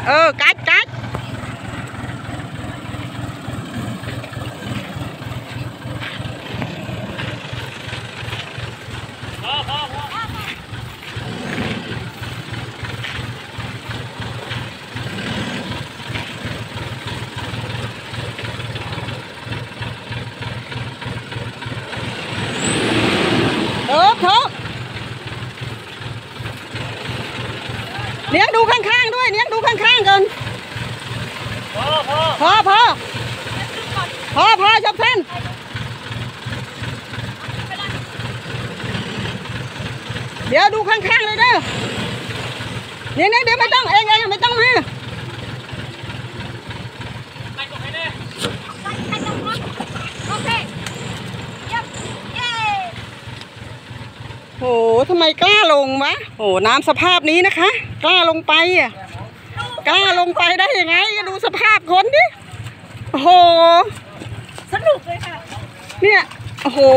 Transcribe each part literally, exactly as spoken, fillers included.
เออกัดกัดเออเถอะเลี้ยงดูข้างๆด้วยเลี้ยงดูข้างๆกันพอพอพอพอพอพอจบท่านเดี๋ยวดูข้างๆเลยเด้อเนี่ยเนี่ยเดี๋ยวไม่ต้องเองเองไม่ต้องมาโอ้ทำไมกล้าลงวะโอ้น้ำสภาพนี้นะคะกล้าลงไปอ่ะกล้าลงไปได้ยังไงดูสภาพคนดิโอ้โหสนุกเลยค่ะเนี่ยโอ้โห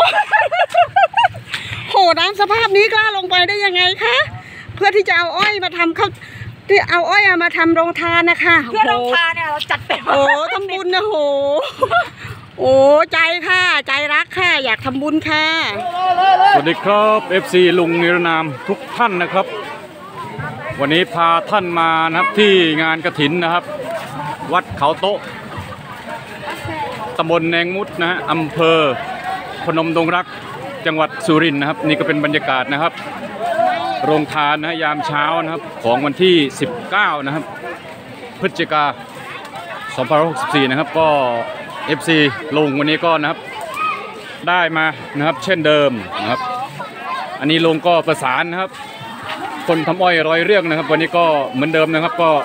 โหน้ำสภาพนี้กล้าลงไปได้ยังไงคะเพื่อที่จะเอาอ้อยมาทำเขาที่เอาอ้อยมาทำโรงทานนะคะเพื่อโรงทานเนี่ยเราจัดเต็มโอ้ทำบุญนะโหโอ้ใจค่ะใจรักค่ะอยากทำบุญค่ะสวัสดีครับ เอฟ ซี ลุงนิรนามทุกท่านนะครับวันนี้พาท่านมานะครับที่งานกฐินนะครับวัดเขาโต๊ะตำบลแนงมุดนะฮะอำเภอพนมดงรักจังหวัดสุรินทร์นะครับนี่ก็เป็นบรรยากาศนะครับโรงทานนะยามเช้านะครับของวันที่สิบเก้านะครับพฤศจิกายนสองพันห้าร้อยหกสิบสี่นะครับก็ เอฟ ซี ลุงวันนี้ก็นะครับได้มานะครับเช่นเดิมนะครับอันนี้ลุงก็ประสานนะครับคนทำอ้อยร้อยเรื่องนะครับวันนี้ก็เหมือนเดิมนะครับก็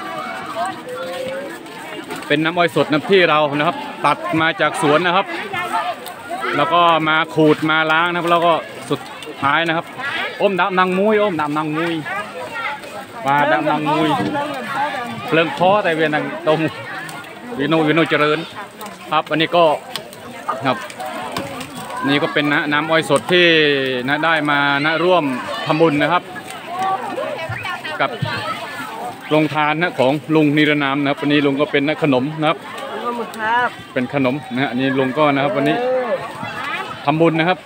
เป็นน้ำอ้อยสดน้ำที่เรานะครับตัดมาจากสวนนะครับแล้วก็มาขูดมาล้างนะครับแล้วก็สุดท้ายนะครับอมดำนางมุ้ยอมดำนางมุ้ยปลาดำนางมุ้ยเปลืองคอแต่เวียนนางตรงวิโนวิโนเจริญครับอันนี้ก็ครับนี่ก็เป็นน้ำอ้อยสดที่นะได้มานะร่วมทำบุญนะครับกับโรงทานนะของลุงนิรนามนะครับวันนี้ลุงก็เป็นนะขนมนะครับเป็นขนมนะฮะอันนี้ลุงก็นะครับวันนี้ทำบุญนะครับ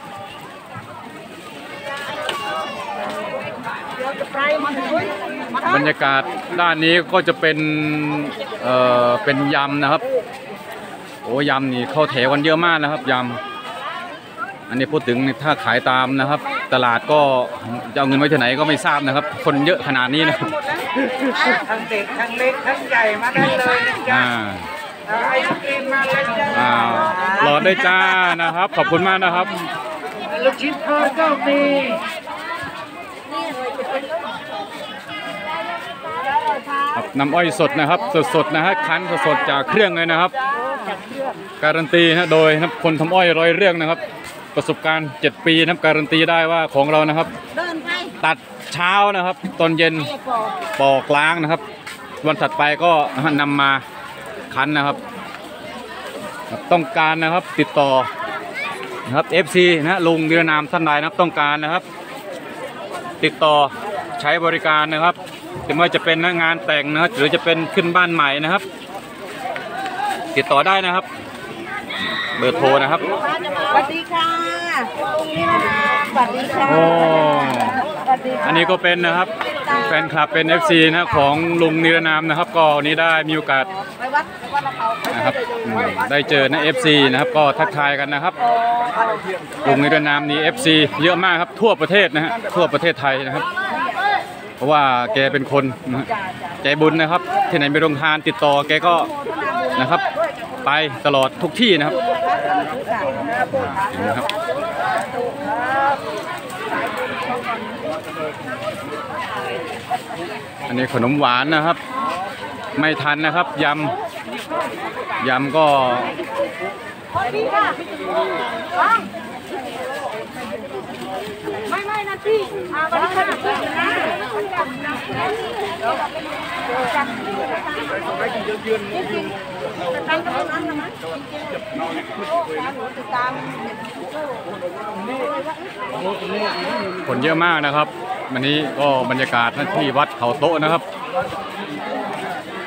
บรรยากาศด้านนี้ก็จะเป็นเอ่อเป็นยำนะครับโอ้ยำนี่เข้าแถวกันเยอะมากนะครับยำอันนี้พูดถึงถ้าขายตามนะครับตลาดก็จะเอาเงินไว้ที่ไหนก็ไม่ทราบนะครับคนเยอะขนาดนี้นะทั้งเด็กทั้งเล็กทั้งใหญ่มาได้เลยนะจ๊ะไอศกรีมมาเลยจ้ารอได้จ้านะครับขอบคุณมากนะครับลูกชิ้นทอดก็มีน้ำอ้อยสดนะครับสดๆนะฮะคั้นสดๆจากเครื่องเลยนะครับการันตีนะโดยคนทำอ้อยร้อยเรื่องนะครับประสบการณ์เจ็ดปีนะครับการันตีได้ว่าของเรานะครับตัดเช้านะครับตอนเย็นปอกล้างนะครับวันถัดไปก็นำมาคั้นนะครับต้องการนะครับติดต่อนะครับ เอฟ ซี นะลุงนิรนามท่านใดนะครับต้องการนะครับติดต่อใช้บริการนะครับไม่ว่าจะเป็นงานแต่งนะครับหรือจะเป็นขึ้นบ้านใหม่นะครับติดต่อได้นะครับเบอร์โทรนะครับสวัสดีค่ะลุงนิรนามสวัสดีค่ะโอ้อันนี้ก็เป็นนะครับแฟนคลับเป็น เอฟ ซี นะของลุงนิรนามนะครับก็วันนี้ได้มีโอกาสนะครับได้เจอนะ เอฟ ซี นะครับก็ทักทายกันนะครับลุงนิรนามนี้ เอฟ ซี เยอะมากครับทั่วประเทศนะฮะทั่วประเทศไทยนะครับเพราะว่าแกเป็นคนใจบุญนะครับที่ไหนมีโรงทานติดต่อแกก็นะครับไปตลอดทุกที่นะครับนะครับอันนี้ขนมหวานนะครับไม่ทันนะครับยำยำก็ไม่ไม่นะพี่มาวันนี้ค่ะคนเยอะมากนะครับวันนี้ก็บรรยากาศที่วัดเขาโต๊ะนะครับ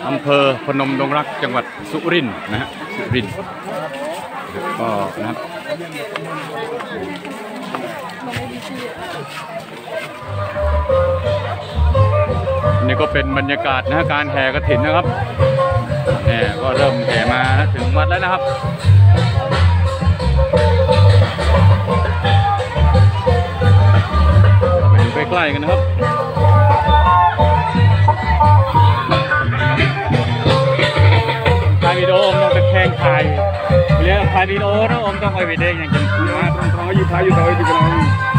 อำเภอพนมดงรักจังหวัดสุรินทร์นะฮะสุรินทร์ก็นะครับนี่ก็เป็นบรรยากาศนะการแห่กฐินนะครับเนี่ยก็เริ่มแห่มาถึงวัดแล้วนะครับไปดูใกล้ๆกันนะครับถ่ายวิดีโอต้องตะแคงถ่ายเรียกถ่ายวิดีโอนะอมต้องไปวิดีโออย่างจริงๆนะต้องต้องอยู่ถ่ายอยู่ถ่ายอยู่กัน